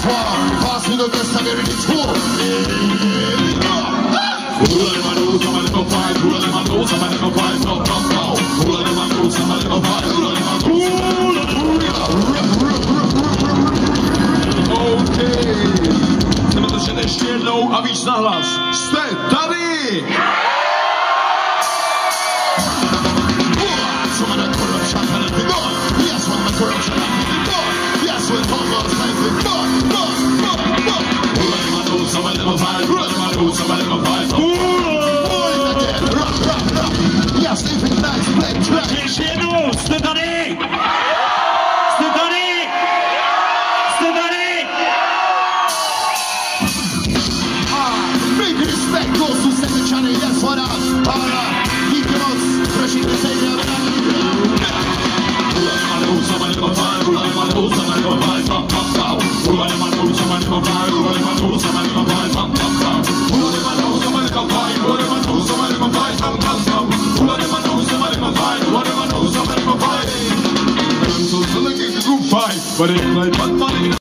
Pass me the best I'm ready to tour. Chceme začít ještě jednou a víc nahlas. Jste tady! Ještě jednou, jste tady! Jste tady! Jste tady! Big respect goes to Sevičany, yes, what up? Díky moc, prosím, se jde But it's like